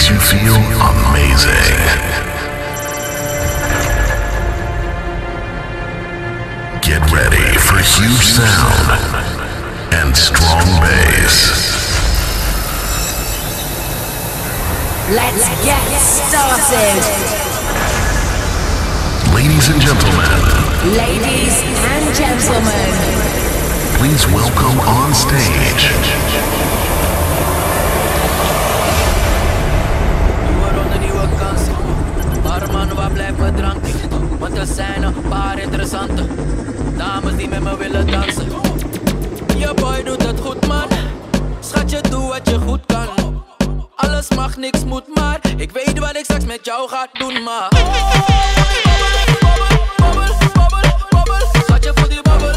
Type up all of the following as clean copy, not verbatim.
makes you feel amazing. Get ready for huge sound and strong bass. Let's get started. Ladies and gentlemen. Ladies and gentlemen. Please welcome on stage. Maar man, waar blijft mijn drankje? Want er zijn een paar interessante dames die met me willen dansen. Je boy doet het goed, man. Schatje, doe wat je goed kan. Alles mag, niks moet, maar ik weet wat ik straks met jou ga doen, maar schatje, voel die babbel.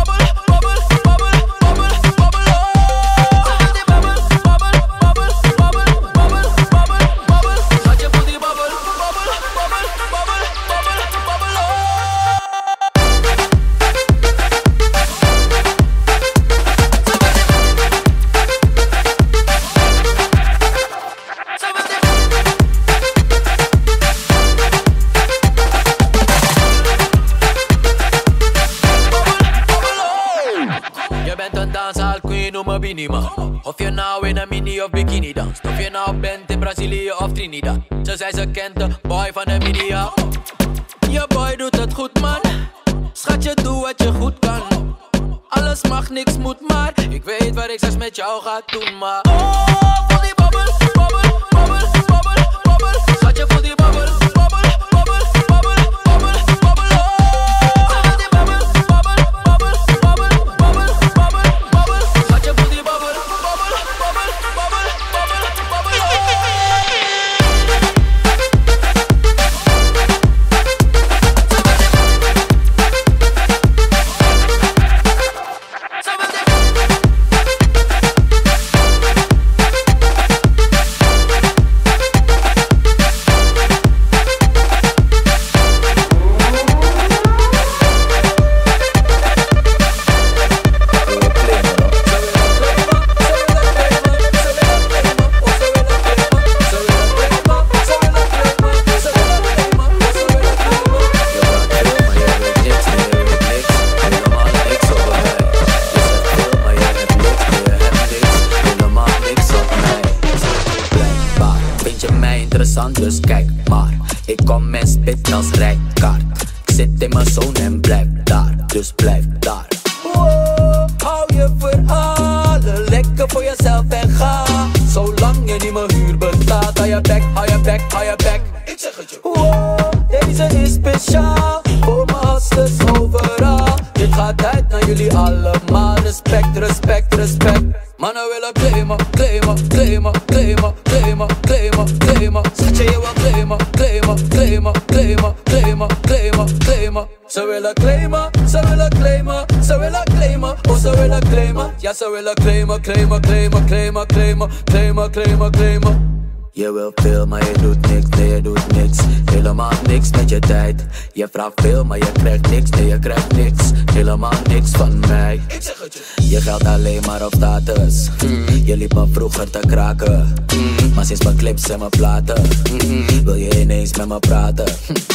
Of je nou in een mini of bikini danst, of je nou bent in Brazilië of Trinidad. Ze zei ze kent de boy van de media. Je boy doet het goed, man. Schatje, doe wat je goed kan. Alles mag, niks moet, maar ik weet wat ik straks met jou ga doen, maar voel die babbel, babbel, babbel, babbel, babbel. Schatje, voel die babbel. Dus kijk maar, ik kom en spit als rijkaard. Ik zit in mijn zone en blijf daar, dus blijf daar. Wow, hou je verhalen, lekker voor jezelf en ga. Zolang je niet mijn huur betaalt, hou je bek, hou je bek, hou je bek. Ik zeg het je. Wow, deze is speciaal, voor mijn hustlers overal. Dit gaat uit naar jullie allemaal, respect, respect, respect. Mannen willen claimen, claimen, claimen, claimen, claimen, claimen, claimen. Schatje, je wil claimen, claimen, claimen, claimen, claimen, claimen, claimen. Ze willen claimen, ze willen claimen, ze willen claimen, oh ze willen claimen. Ja, ze willen claimen, claimen, claimen, claimen, claimen, claimen, claimen, claimen. Je wil veel, maar je doet niks, nee je doet niks. Helemaal niks met je tijd. Je vraagt veel, maar je krijgt niks, nee je krijgt niks. Helemaal niks van mij. Ik zeg het je. Je geldt alleen maar op status. Je liep me vroeger te kraken. Maar sinds mijn clips en mijn platen wil je ineens met me praten.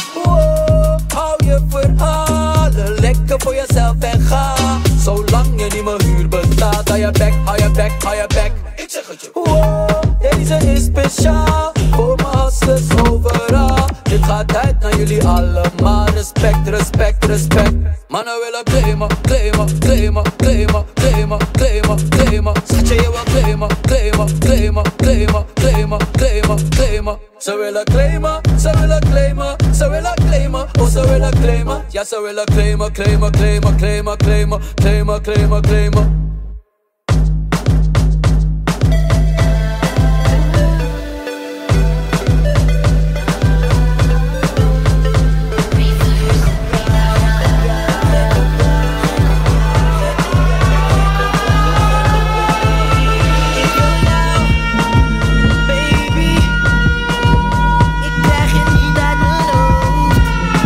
Wow, hou je verhalen, lekker voor jezelf en ga. Zolang je niet mijn huur betaalt, hou je bek, hou je bek, hou je bek. Ik zeg het je. Wow, deze is speciaal, voor mijn hustlers overal. Dit gaat uit naar jullie allemaal, respect, respect, respect. Mannen willen claimen, claimen, claimen, claimen, claimen, claimen, claimen. Schatje, je wil claimen, claimen, claimen, claimen, claimen, claimen, claimen. Ze willen claimen, ze willen claimen, ze willen claimen, oh ze willen claimen. Ja, ze willen claimen, claimen, claimen, claimen, claimen, claimen, claimen, claimen.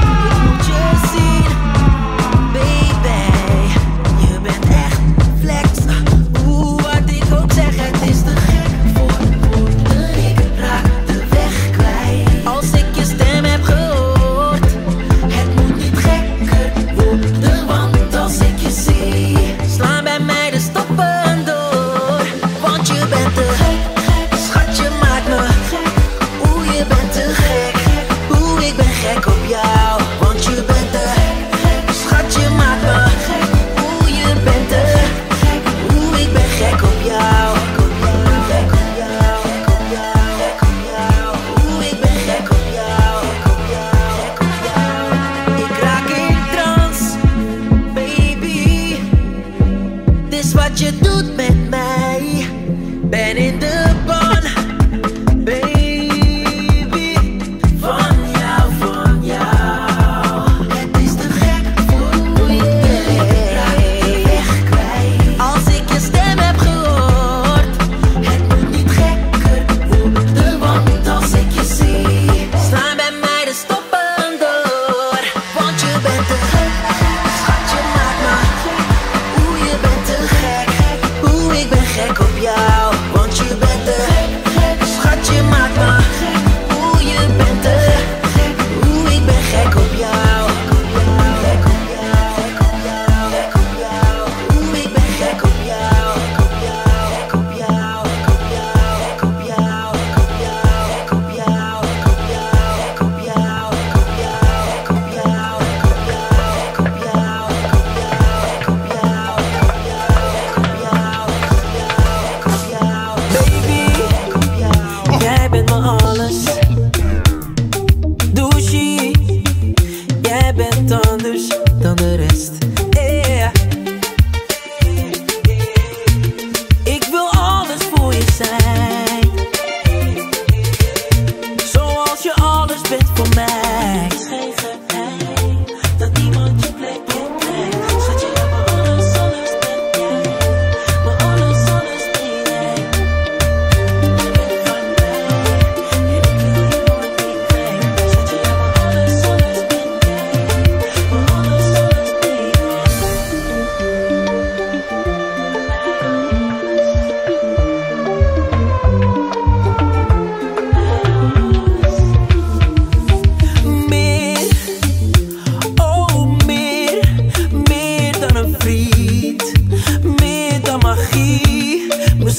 Flex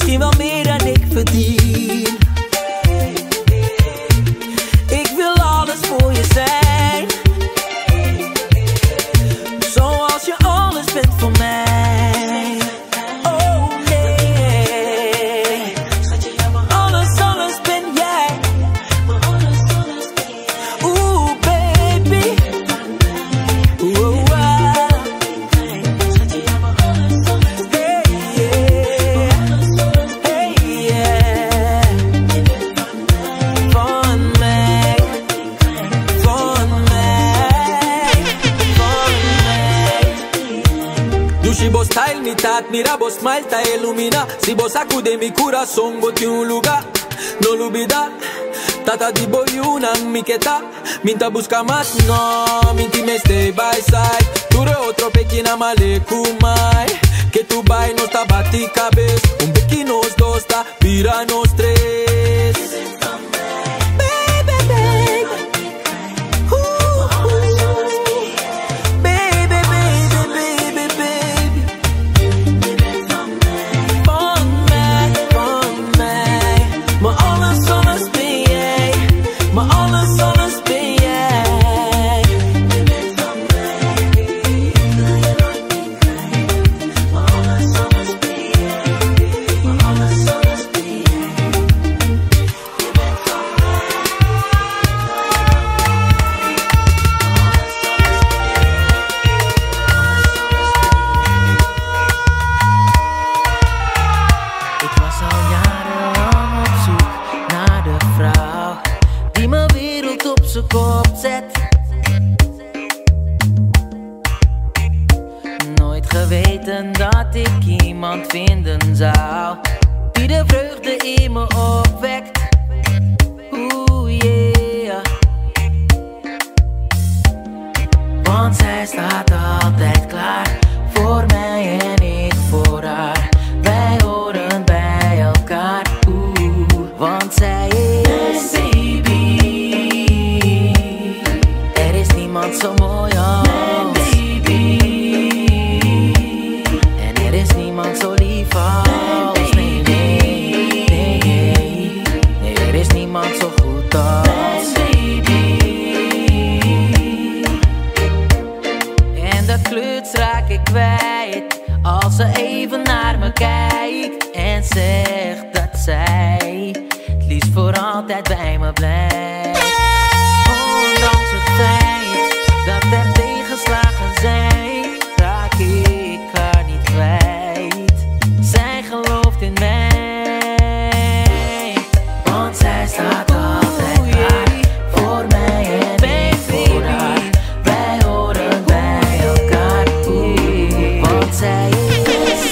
misschien wel meer dan ik verdien. Ik wil alles voor je zijn, zoals je alles bent voor mij. Oh nee, alles, alles ben jij. Oeh baby, oeh wow. Hey yeah, van mij, van mij, van mij. Dushi vos style mitad, mira vos smile ta ilumina. Si vos sacude mi corazón, bote un lugar, no lo olvida. Tata di boy una amichetta, minta busca más, no, minti me stay by side. Dure otro pequena male kumai, que tu bai no está bati cabez. Un bequi nos dos, ta vira nos tres. Baby, baby, baby, baby, baby. Van mij, maar alles, alles ben jij. Maar alles, alles ben jij. Maar alles, alles ben jij. Maar alles, alles ben jij. Je bent van Ik was al jarenlang op zoek naar de vrouw die mijn wereld op z'n kop zet. Nooit geweten dat ik iemand vinden zou die de vreugde in me opwekt. Oeh yeah. Want zij staat altijd klaar voor mij en ik voor haar. Wij horen bij elkaar. Oeh, want zij is mijn baby. Er is niemand zo mooi als mijn baby. En er is niemand zo lief als nee, nee, nee, nee. Er is niemand zo goed als mijn baby. En de kluts raak ik kwijt als ze even naar me kijkt en zegt dat zij het liefst voor altijd bij me blijft. Ondanks het feit dat er tegenslagen zijn, raak ik haar niet kwijt. Zij gelooft in mij, want zij staat altijd klaar voor mij en ik voor haar. Wij horen bij elkaar, want zij is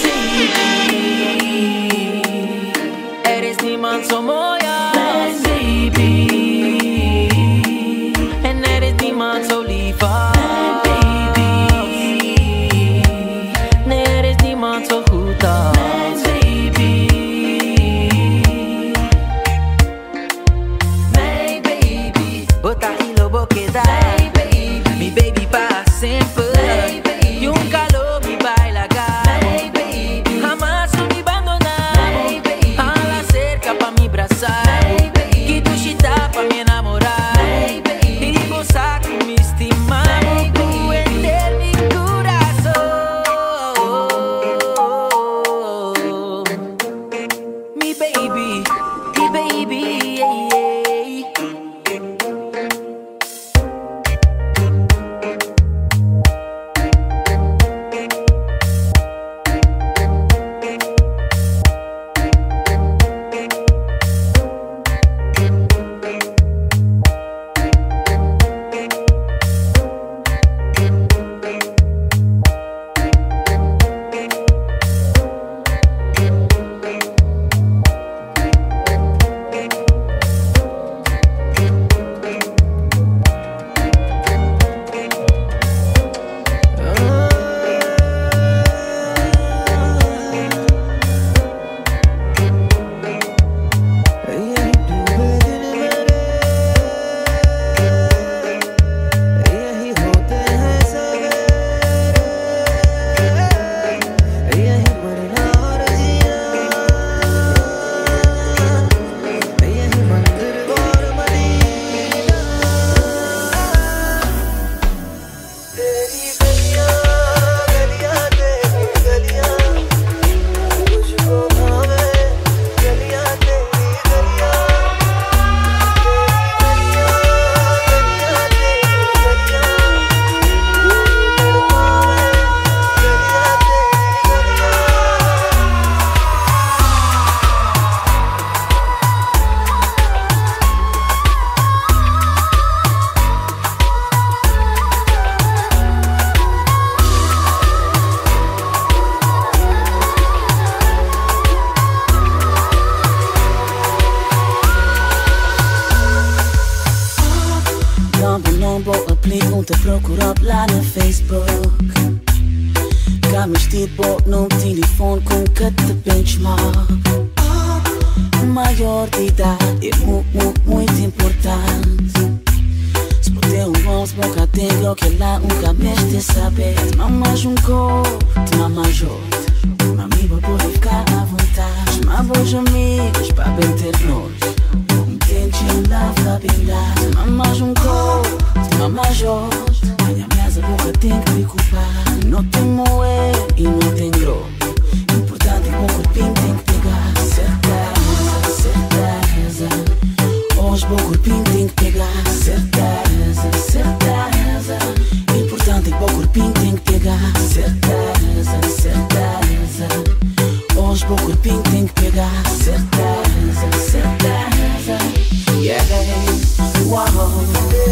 baby. Er is niemand zo mooi als mijn baby. En er is niemand zo lief als mijn baby. Nee, er is niemand zo goed als mijn baby. Mijn baby, bota hilo boqueda. Mijn baby, mi baby pa siempre. Mijn baby, y un calor mi baila acá. Mijn baby, jamás me abandonar. Mijn baby, a la cerca pa mi abrazar. procurou lá na Facebook. Cá me estirbo no telefone com que te benchmark. Maior de idade é muito importante. Se puder bom, se boca tem o que lá nunca mexe de saber. Mamas corpo, te mamas outro. Mami, vou poder ficar à vontade. Mamas amigos, para bem ter nós. Intention, love, habilidade. Mamas corpo, te mamas outro. Minha mesa, boca tem que preocupar. Não tem moer e não tem grosso. Importante é o corpinho tem que pegar. Certeza. Hoje o corpinho tem que pegar. Certeza. Importante é o corpinho tem que pegar. Certeza. Hoje o corpinho tem que pegar. Certeza. Yeah. Wow.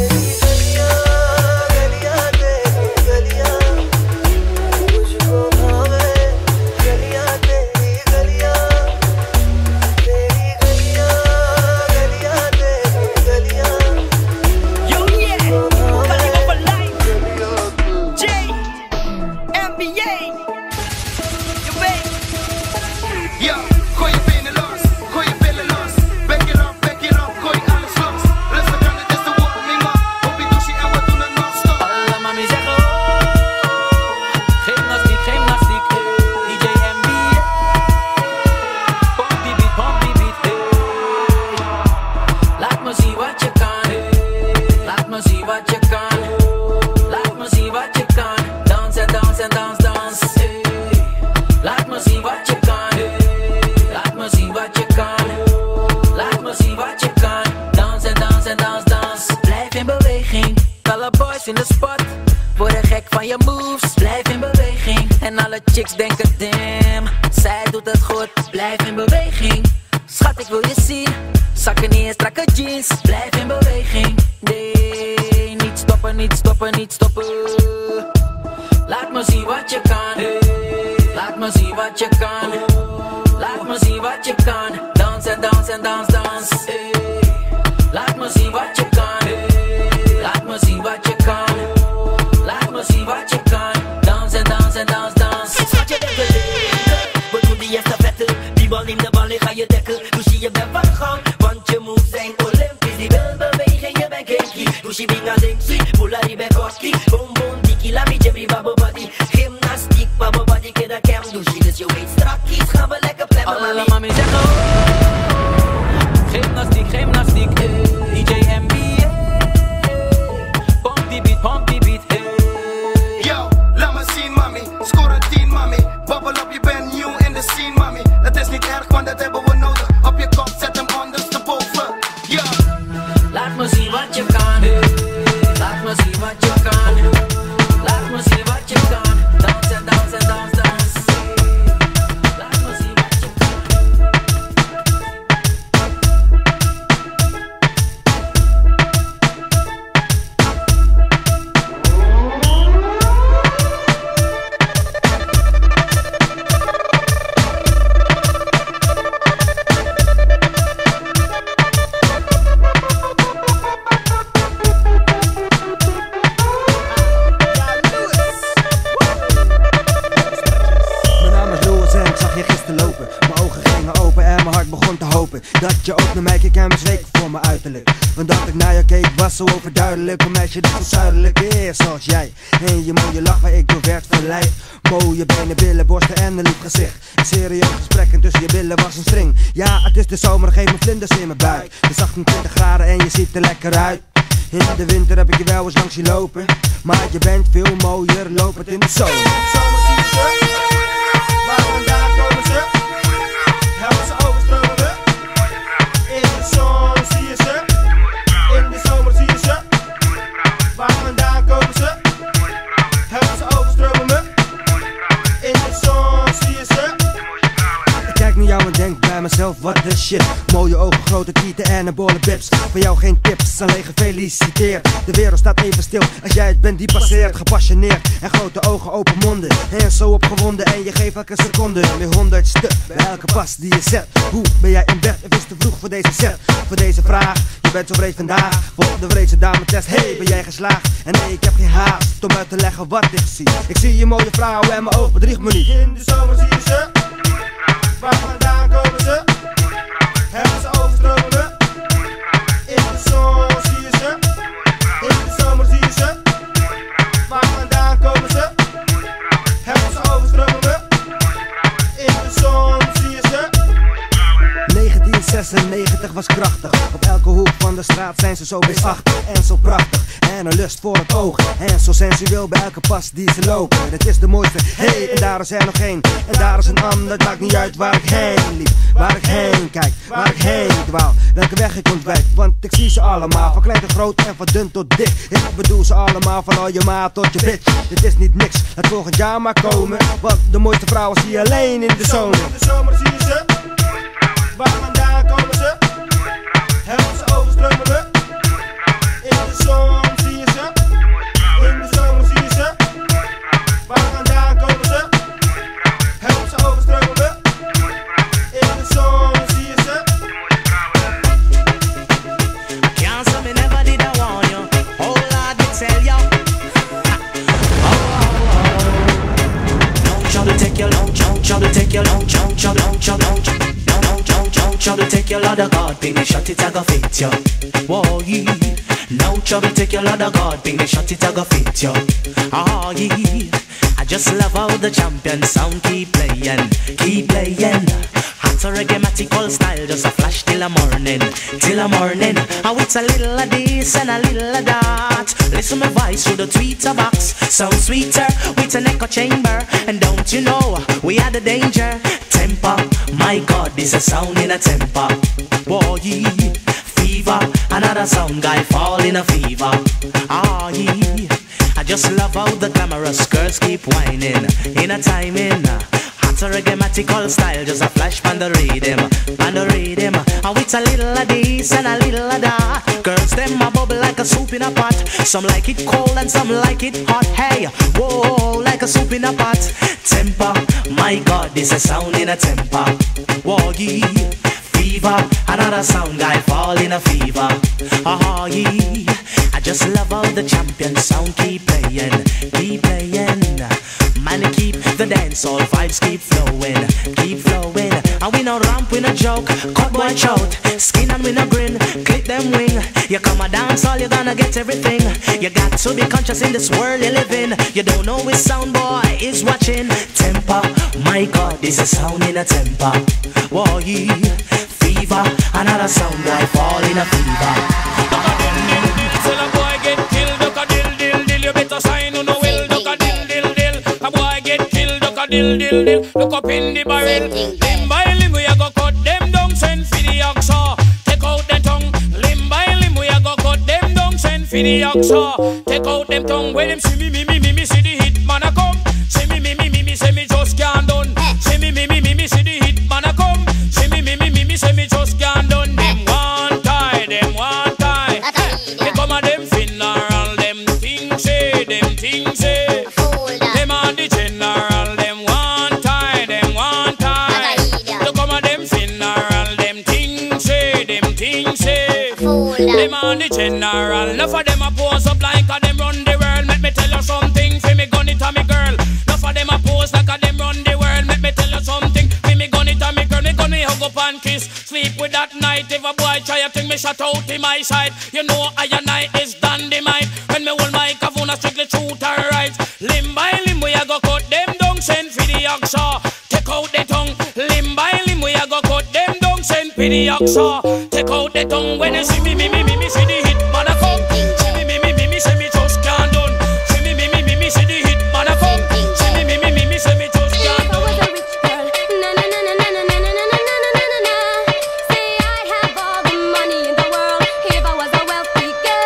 Chicks denken damn, zij doet het goed, blijf in beweging. Schat, ik wil je zien, zakken niet in strakke jeans. Blijf in beweging, nee, niet stoppen. Laat me zien wat je kan, laat me zien wat je kan. Laat me zien wat je kan, dans. Laat me zien wat je kan, laat me zien wat je kan. Laat me zien wat je kan, dans. Neem de bal en ga je dekken. Dus je bent van gang, want je moves zijn olympisch. Die wil bewegen, je bent kinky. Dus je binga linksy, pulari ben koski. Boom boom, dikkie, la mi jabri babo body. Gymnastiek, babo body, kid a cam. Dus je dus je weet strakkies, gaan we lekker plemmen, mami. Alle mami zeggen gymnastiek, DJ NBA. Pomp die beat, hey. Yo, laat me zien, mami. Score 10, mami. Bubble up, je bent new in the scene, mami. Het is niet erg, want dat hebben we nodig. Op je kop, zet hem ondersteboven. Yeah. Laat me zien wat je kan. Laat me zien wat je kan. Laat me zien wat je kan. Dans. Laat me zien wat je kan. Dat je ook naar mij keek en bezweek voor mijn uiterlijk. Want dat ik naar je keek was zo overduidelijk. Een meisje dat zo zuidelijk is zoals jij. En je mooie lach waar ik door werd verleid. Mooie benen, billen, borsten en een lief gezicht. Een serieus gesprek en tussen je billen was een string. Ja, het is de zomer, geef me vlinders in mijn buik. Het is 28 graden en je ziet er lekker uit. In de winter heb ik je wel eens langs zien lopen. Maar je bent veel mooier lopend in de zomer. Zomer zie je ze, waar vandaan komen ze? Helpen ze overstromen we. In de zon zie je ze, in de zomer zie je ze. Waar vandaan komen ze? Helpen ze overstromen we. In de zon zie je ze. Ik kijk naar jou en denk bij mezelf, wat de shit. Mooie ogen, grote tieten en een bolle bips. Voor jou geen tips, alleen gefeliciteerd. De wereld staat even stil als jij het bent die passeert. Gepassioneerd en grote ogen, open monden. En zo opgewonden en je geeft elke seconde weer 100 stuk bij elke pas die je zet. Hoe ben jij in bed? Het is te vroeg voor deze set. Voor deze vraag, je bent zo vreed vandaag. Voor de vreedse dame test, hey, ben jij geslaagd? En nee, ik heb geen haast om uit te leggen wat ik zie. Ik zie je mooie vrouw en mijn oog bedriegt me niet. In de zomer zie je ze. Waar vandaan komen ze? Hebben ze overstromen? In de zon zie je ze. In de zomer zie je ze. Waar vandaan komen ze? Hebben ze overstromen? In de zon zie je ze. 1996 was krachtig. Op elke hoek van de straat zijn ze zo beestachtig en zo prachtig. En een lust voor het oog. En zo sensueel bij elke pas die ze lopen. Het is de mooiste, hey, en daar is er nog één. En daar is een ander, het maakt niet uit waar ik heen liep. Waar ik heen kijk, waar ik heen dwaal. Welke weg ik ontwijk, want ik zie ze allemaal. Van klein tot groot en van dun tot dik. Ik bedoel ze allemaal, van al je maat tot je bitch. Dit is niet niks, het volgend jaar maar komen. Want de mooiste vrouwen zie je alleen in de zomer. In de zomer zie je ze. Waar vandaan komen ze? Hebben ze overstromen? In de zon zie je ze. In de zomer zie je ze. Waar vandaan komen ze? Hebben ze overstromen? In de zon zie je ze. Can't say me never did I warn you. Oh Lord, me tell you. Don't try to take your long, don't try to take your long, don't try to take your lot of God, big me shot it, I go fit you. Whoa, yeah. No trouble, take your lot of God, big me shot it, I go fit you. Oh, yeah. I just love how the champion sound keep playing, keep playing. Hot reggae-matical style, just a flash till the morning, till the morning. Oh, it's a little of this and a little of that. Listen my voice through the tweeter box, sound sweeter with an echo chamber. And don't you know, we are the danger. Temper, my God, this a sound in a temper. Whoa, yeah. Fever, another sound guy fall in a fever. Ah, yeah. I just love how the glamorous girls keep whining in a timing. Hot reggae-matical style, just a flash on the rhythm, on the rhythm. And with a little of this and a little of that. Girls, them a bubble like a soup in a pot. Some like it cold and some like it hot. Hey, whoa, like a soup in a pot. Temper, my God, this a sound in a temper. Whoa, yeah. Fever, another sound guy fall in a fever. Oh, yeah. I just love how the champion sound keep playing, keep playing. Man, keep the dancehall vibes keep flowing, keep flowing. And we no ramp, we no joke, cut boy chout, skin and we no grin, clip them wing. You come a dance all, you gonna get everything. You got to be conscious in this world you live in. You don't know which sound boy is watching. Temper, my God, this is sound in a temper. Whoa, yeah. Fever, another sound guy fall in a fever. Tell a boy get killed, duck a dill dill dill. You better sign on the will, duck a dill dill dill. A boy get killed, duck a dill dill dill. Look up in the barrel. Limb by limb we a go cut them down, send for the oxa. Take out the tongue. Limb by limb we a go cut them down, send for the oxa. Take out them tongue. When them see me, see the hit man a come. See me, say me just can't done. See me, see the hit man a come. See me, say me just can't done. Them one tie, them one tie. They come at them funeral, them things say, them things say. Them are the general, them one tie, them one tie. They come at them funeral, them things say, them things say. Them are the general. Enough of them a pose up like a them run the world. Let me tell you something, fi me gun it a me girl. Enough of them a pose like a them run the world. Let me tell you something, fi me gun it a me girl. Me gun me hug up and kiss, sleep with that night. If a boy try a thing, me shut out in my side. You know I and I is dynamite. When me hold my kavuna strictly truth and right. Limb by limb we a go cut them down, send for the oxa. Take out the tongue. Limb by limb we a go cut them down, send for the oxa. Take out the tongue. When you see me see the hit man a come. See me, say me just can't done. See me, see the hit man a come. See me, say me just can't If I was a rich girl, na na na na na na na na na na na na na. Say I'd have all the money in the world if I was a wealthy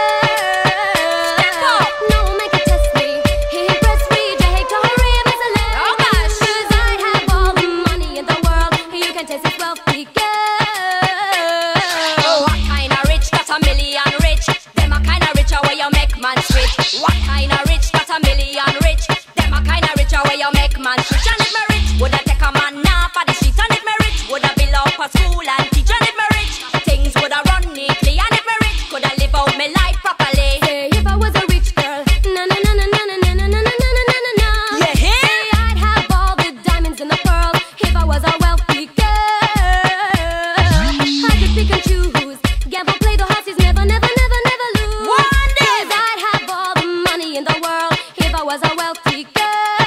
girl. No man can test me. He impress me, Jake Tory, Miss Celeb. 'Cause I'd have all the money in the world. You can taste his wealthy wealthy girl. What kind of rich that a million rich? Them a kind of richer where you make man switch. What kind of rich that a million rich? Them a kind of richer where you make man switch. And if me rich, woulda take a man now for the streets. And if me rich, woulda build up a school and teach. And if me rich, things woulda run neatly. And if me rich, coulda live out me life properly. Say if I was a rich girl, na na na na na na na na na na na na na na. You hear? Say I'd have all the diamonds in the world if I was a wealthy girl. I could pick and choose, gamble, play the horses, never, never, never, never lose. One day. 'Cause I'd have all the money in the world if I was a wealthy girl.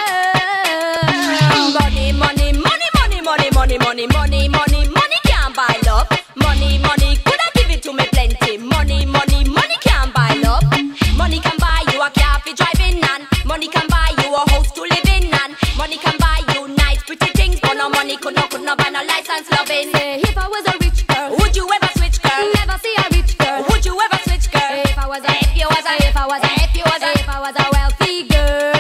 Money, money, money, money, money, money, money, money, money, money can't buy love. Money, money, coulda give it to me plenty. Money, money, money can't buy love. Money can buy you a car for driving and money can buy you a house to live in and money can buy you nice pretty things, but no money could not buy no license loving. Say if I was a rich girl, Would you ever switch, girl? never see a rich girl. Would you ever switch, girl? If I was a, If you was a, if I was a, if you was a, if I was a wealthy girl.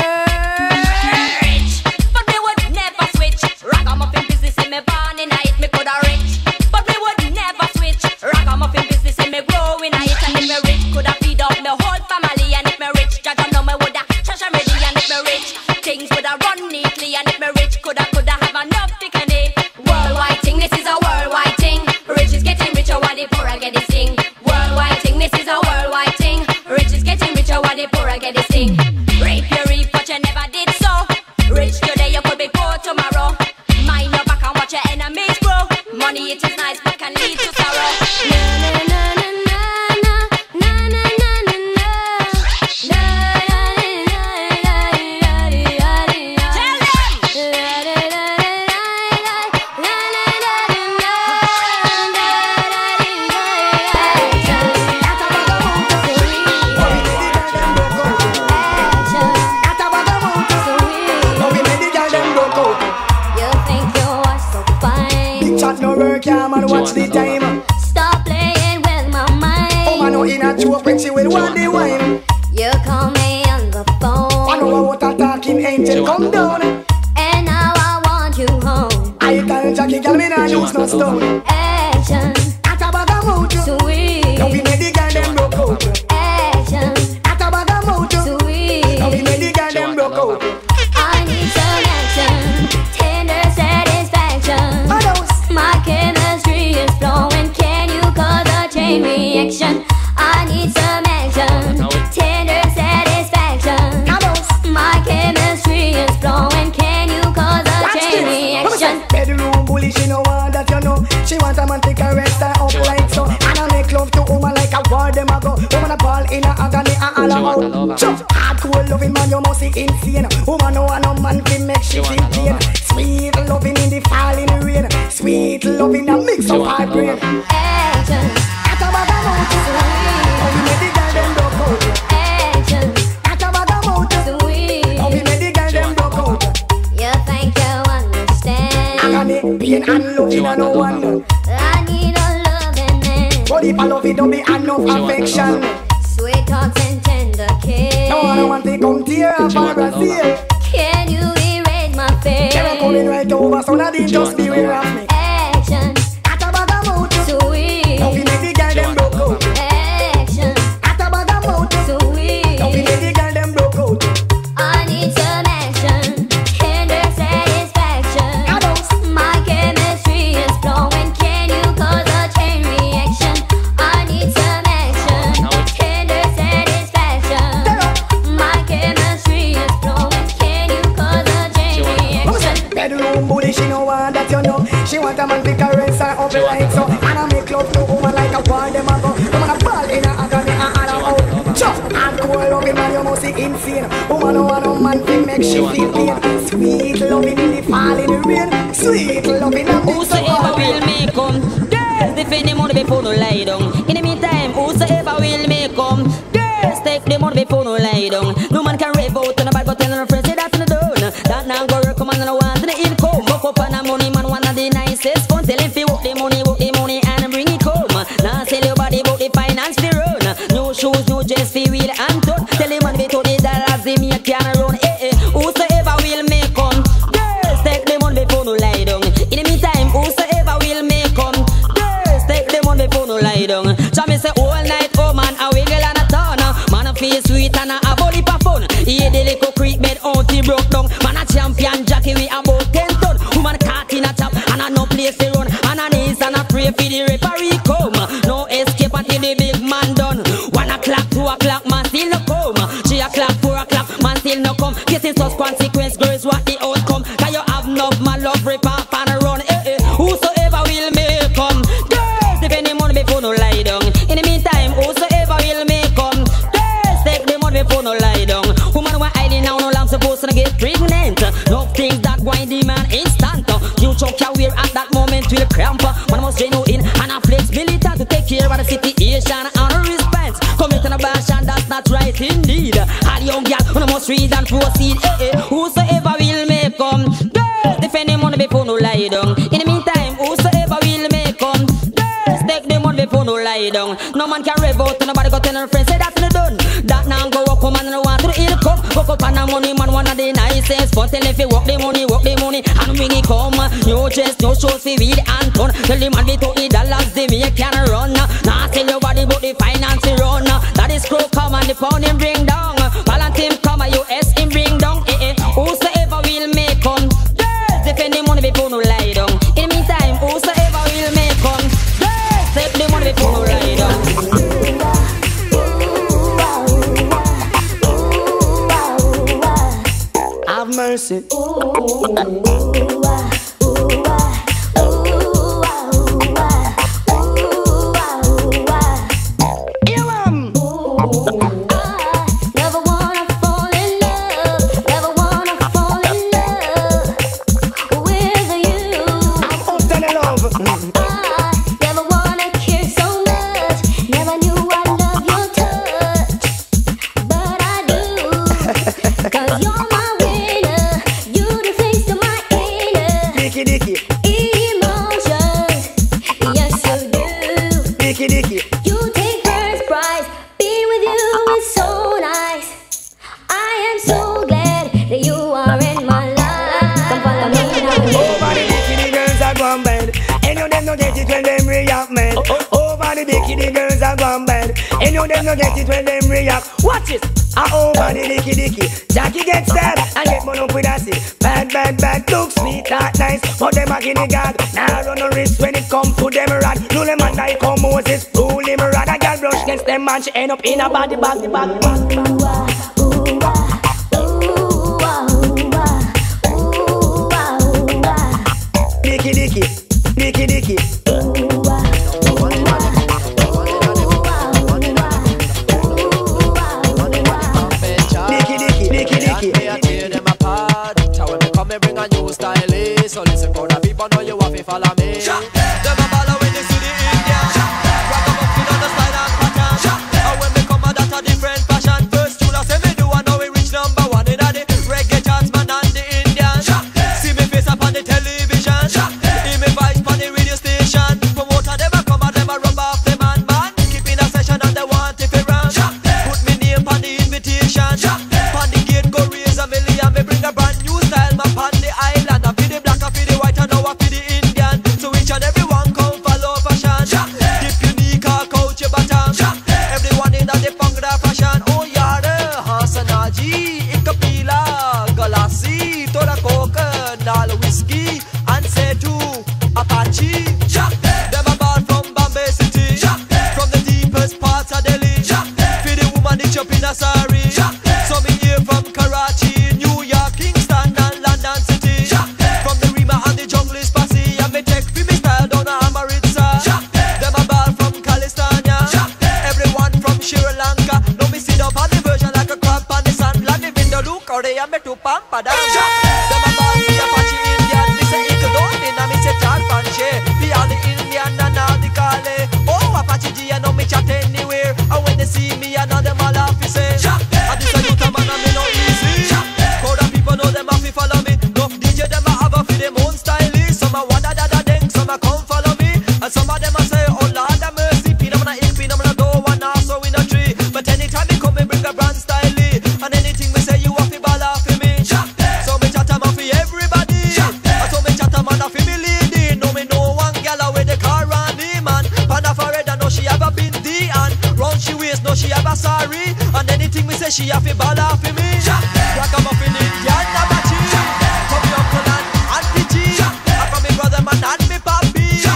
rich, but me would never switch. Ragamuffin business in me born in it, me coulda rich, but me would never switch. Ragamuffin business in me growing it, and if me rich, coulda feed up me whole family. And if me rich, Jaja know me woulda trash me ready. And if me rich, things woulda run neatly. And if me rich, coulda have enough picking. Worldwide thing, this is a worldwide thing. Rich is getting richer while the poor get this thing. Worldwide thing, this is a worldwide thing. Rich is getting richer while the poor get this thing. Rape you reap, but you never did so. Rich today, you could be poor tomorrow. Mind your back and watch your enemies grow. Money it is nice, but can lead to sorrow. Na na na na na na na na na na na. La la la la la la la. Tell them. La la la la la la la You think you are so fine? Chat no work, yeah, man, watch the time. Stop playing with my mind. Oh, man, no in a joke when she will want the wine. You call me on the phone, I know what a talking angel come down. and now I want you home. I tell Jackie, girl, me not use no stone. Action, At a bag of mojo, sweet. now we make the girl them broke out. Action, At a bag of mojo, sweet. now we make the girl them broke out. I need some action, tender satisfaction. Ados, My chemistry is flowing. Can you cause a chain reaction? I need some action, tender satisfaction. ados. My chemistry is flowing. Can you cause a Watch chain this. reaction? Bedroom bully, she know want that you know. She want a man to caress her up like so. And I make love to woman like a war them a go. Woman a ball in a agony and all out. Just hardcore loving man, you must be insane. Woman no want no man to make she feel pain. Sweet loving in the falling rain. Sweet loving a mix of hard brain. Action, At a bag of mojo, now we make the girl them broke out. action, At a bag of mojo, sweet. now we make the girl them broke out. You think you understand? Agony, pain and loving a no one. I need a loving man, But if I love it, don't be enough affection. sweet talks and tender No one kiss. want to come tear up our Brazil. Can you erase my face? They were coming right over, so now they just beware of me. Action, At a bag of mojo, sweet. now we make the girl them broke out. Action, At a bag of mojo, sweet. now we make the girl them broke out. I need some action, tender satisfaction. Ados, My chemistry is flowing. Can you cause a chain reaction? I need some action, tender satisfaction. My chemistry is flowing. Can you cause a chain reaction? bedroom bully, she know want that you know. She want a man to caress her up like so. And I make love to woman like a war them a go. Woman a ball in a agony and all out. Just hardcore loving man, you must be insane. Woman no want no man to make she feel pain. Sweet loving in the falling rain. Sweet loving a mix of Whosoever hard will brain. make come, girls defend the money before no lie down. In the meantime, whosoever will make come, girls take the money before no lie down. No man can rave out on a bad but tell no friends say that's in the done. That now go work, man, and I want the income. Buck up on a money man, one of the nicest fun. Tell him fi work the money and bring it home. Now sell your body about the finance fi run. No shoes, no dress fi wheel and turn. Tell him man fi to the dollars they make can run. Whosoever will make come, girls take the money before no lie down. In the meantime, whosoever will cramp. Man must train you in and a flex militant to take care of the situation and respect. Commit an abortion, that's not right indeed. All young girl, man must read and proceed. Whosoever will make come, girls defend them money before no lie down. In the meantime, whosoever will make come, girls take them money before no lie down. No man can rev out, nobody got tell her friends say that's not done. That now go walk come and no want to the ill come. Walk up on the money man, one of the nicest. But tell if you walk the money, and when he come, no dress, no shows, we weed and ton. Tell the man we $20, the me can run. Now tell your body but the finance run. That is crow come and the pound him bring down. Valentine come and US him bring down. Whosoever will make come, girls defend the money before no lie down. In the meantime, whosoever will make come, girls take the money before no lie down. Have mercy. Never wanna fall in love. Never wanna fall in love with you. I'm up to the love. I never wanna kiss so much. Never knew I love your touch, but I do. 'Cause you're my winner. You the face to my inner Dicky Dicky, emotions. Yes, you do. Dicky Dicky. You take first prize. Being with you is so nice. I am so glad that you are in my life. Come follow me now. Over the dicky, the girls are gone bad. And you them no get it when them react, man. Over the dicky, the girls are gone bad. And you them no get it when them react. Watch it. Over the dicky dicky, Jackie gets sad and get one up with a sick. Bad, look sweet, that nice, but them a guinea god. Now run no risk when it come to them rad. Do them and I come Moses, rule him rad. A girl brush against them man, she end up in a body bag. Dicky dicky, dicky dicky. So listen for the people know you have to follow me. Them a ball when they see the Indian. Rock a bucket on the slide and pattern. And when me come a that a different fashion. First you say me do I know we reach number one in the reggae charts man and the Indian. See me face up on the television. Hear me voice on the radio station. Promoter them a come and them a rub off the man. Keeping a session and they want it for round. Put me name on the invitation. On the gate go raise $1 million. Me bring a brand new style map on the island. Sorry, so me here from Karachi, New York, Kingston and London City. From the Rima and the jungle is passy, and me take for me style down to Amaritza. Them a ball from California, everyone from Sri Lanka. Now me sit up on the version like a crab on the sand. Land the window look how they am me to pampa down. Them a ball for Apache Indian, me say Ikadon, and me say Chad Panche. Be all the Indian and all the Kale. Oh Apache G, I know me chat anywhere. And when they see me, I know them all off. Some of them a say, oh Lord have mercy, Pinamana ill, Pinamana do one also in a tree. But anytime me come and bring a brand style, and anything me say you have to ball off for me. So me chat a man for everybody, so me chat a man for me lady. No me know one gal with the car on me man. Panda forehead, know she have a binti, and round she waist, know she have a sorry. And anything me say she have to ball off for me. Rock a muffin Indian, Apache, from your uncle and Auntie G, and from me brother man and me papi.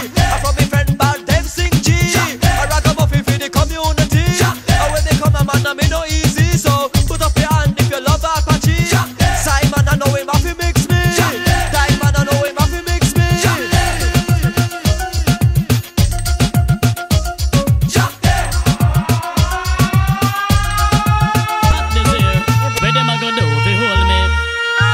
Man, me no easy, so put up your hand if you love Apache. Simon, I know him have to mix me. Diamond, I know him have to mix me. What this here? Where them a go do if you hold me?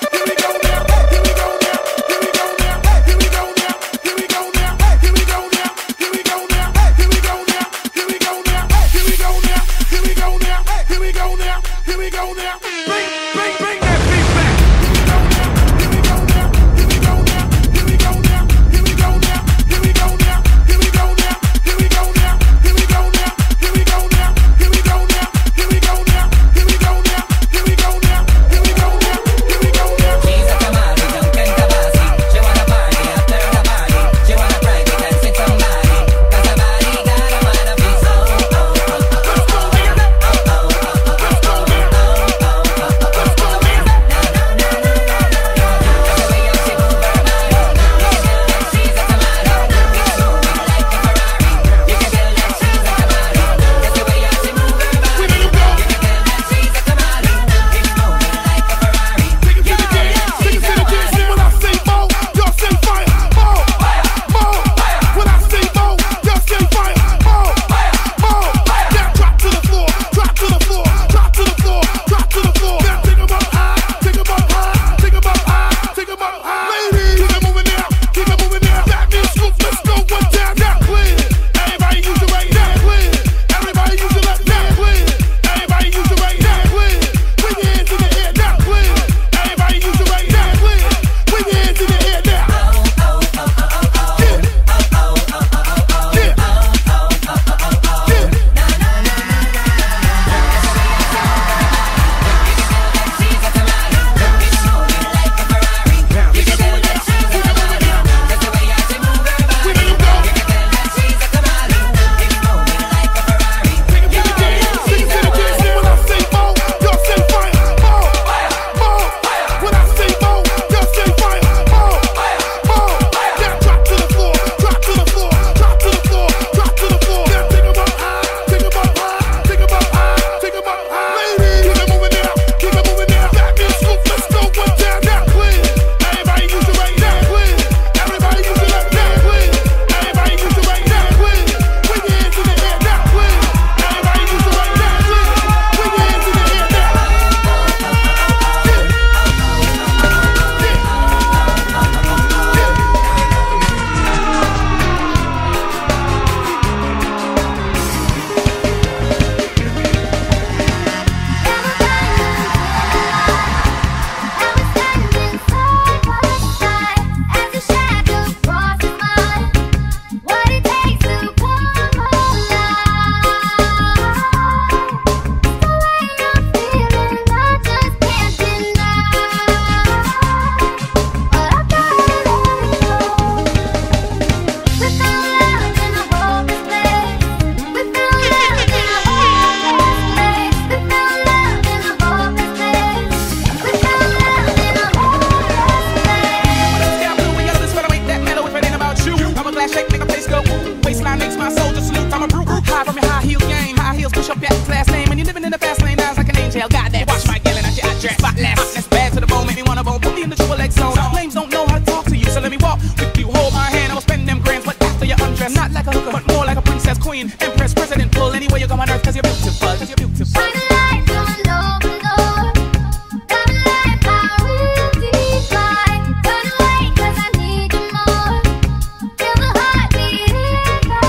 hooker, but more like a princess, queen, empress, president, pull anywhere you come on earth, cause you're beautiful, cause you're beautiful. Shine a light on over, Lord. Got a light power real deep, like turn away 'cause I need you more. Feel the heartbeat in my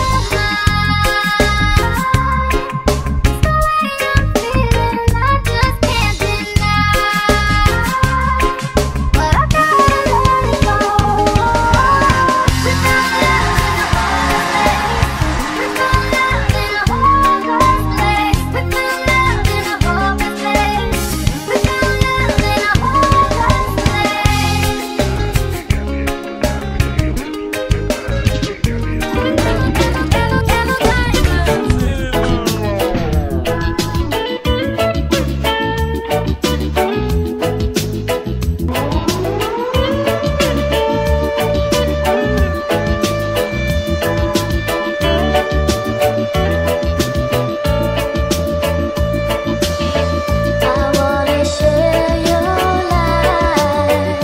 heart. It's the way I'm feeling, I just can't deny. But I gotta let it go. Without love in a hard place, without love in a hard place, without love in a hopeless place, without love in a hopeless I wanna share your life,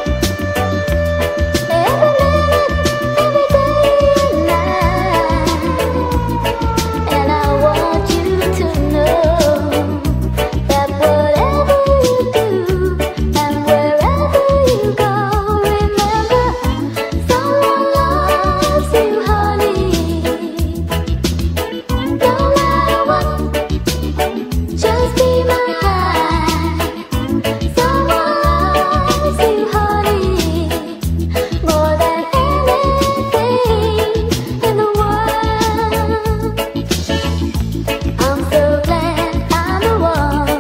every minute, every day and night, and I want you to know that whatever you do and wherever you go, remember someone loves you, honey. No matter what, just be my guide. Someone loves you, honey, more than anything in the world. I'm so glad I'm the one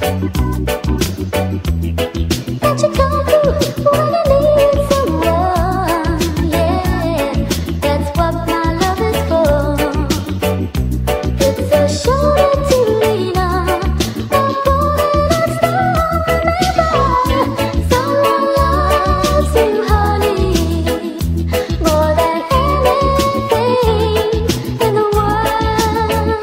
that you come to when you need someone. Yeah, that's what my love is for. It's a shoulder to lean on, a corner stone. Remember, someone loves you, honey, more than anything in the world.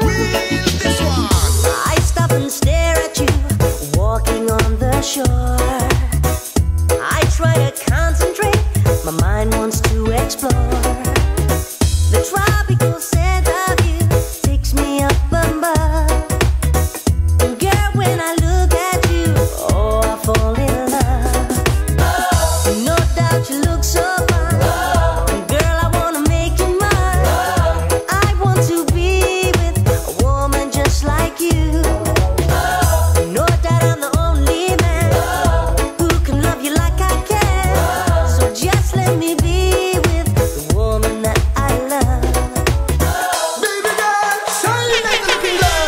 I stop and stare at you, walking on the shore. I try to concentrate, my mind wants to explore. The tropical scent of you takes me up above. And girl, when I look at you, oh, I fall in love. No doubt you look so fine. Girl, I wanna make you mine. I want to be with a woman just like you. No doubt I'm the only man who can love you like I can. So just let me be with the woman that I love. Baby girl, shine like a looking glass.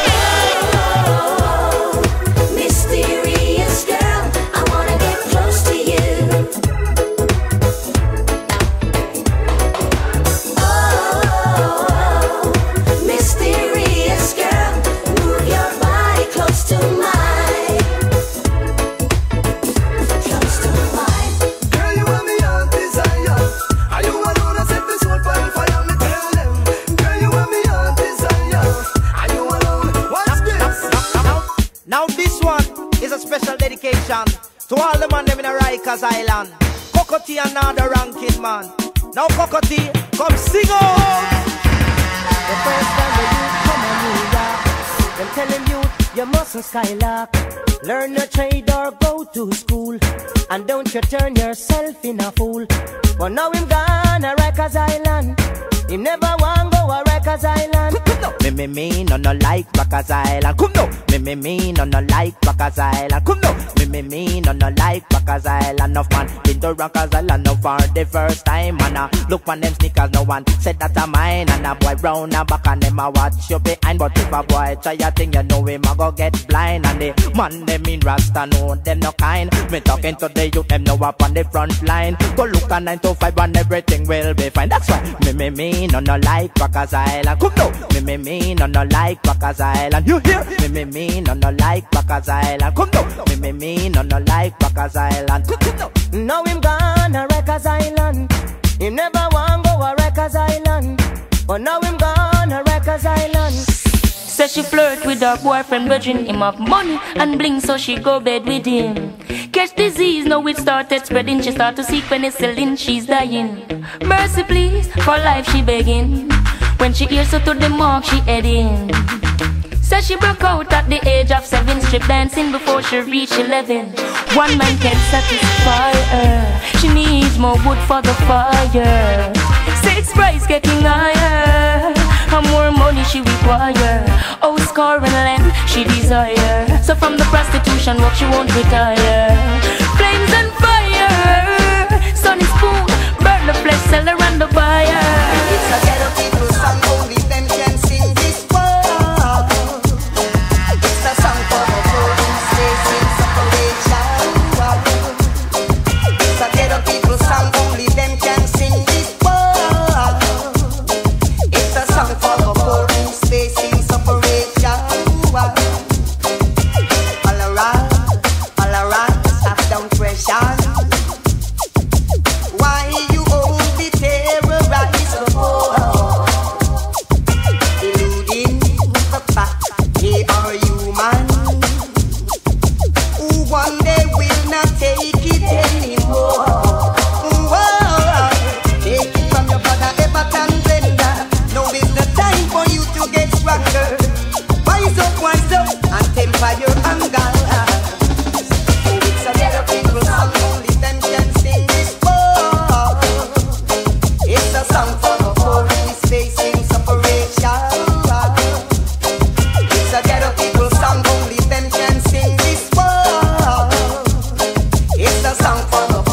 Mysterious girl, I wanna get close to you. Oh, mysterious girl, move your body close to mine. Close to mine. Girl, you are me heart desire. Are you alone? I set the soul for the fire. Me tell them. Girl, you are me heart desire. Are you alone? What's this? Now this one is a special dedication to all the man them in a Rikers Island. Cocotti and now the ranking man. Now Cocotti, come sing out. The first time the youth come on New York, them telling you you mustn't skylark. Learn a trade or go to school, and don't you turn yourself in a fool. But now him gone a Rikers Island, him never want go a Rikers Island. Me, no like Rikers Island. Come no, me, no like Rikers Island. Come no, me, no like Rikers Island. Enough man, been to Rikers Island now for the first time. And look on them sneakers, no one said that a mine. And a boy round and back and them a watch you behind. But if a boy try a thing, you know him a go get blind. And the man them in Rasta know them no kind. Me talking to the youth, them know up on the front line. Go look at 9 to 5 and everything will be fine. That's why me, no like Rikers Island. Come no, me, no like Rikers Island. You hear? Me, no like Rikers Island. Come no, me, no like Rikers Island. Now him gone a Rikers Island, him never want go a Rikers Island. But now him gone a Rikers Island. Say she flirt with her boyfriend, grudging him of money and bling, so she go bed with him. Catch disease, now it started spreading. She start to seek penicillin, she's dying. Mercy please, for life she begging. When she hears her to the mark, she head in. Says she broke out at the age of 7, strip dancing before she reached 11. One man can satisfy her, she needs more wood for the fire. Sex price getting higher, and more money she require. Oh, score and length she desire. So from the prostitution work she won't retire. Flames and fire, sunny spoon, burn the flesh, sell her and the buyer. It's a ghetto people song, only them can sing this world. It's a song for the police facing separation. It's a ghetto people song, only them can sing this world. It's a song for the police facing separation. All around, stop down pressure. Why you only terrorize the poor? Eluding the fact they are human, who one day will not take it anymore. Whoa. Take it from your brother, Everton Blender. Now is the time for you to get stronger. Wise up, and temper your anger. It's a ghetto people song, only them can sing this world. It's a song for the police facing separation. It's a ghetto people song, only them can sing this world. It's a song for the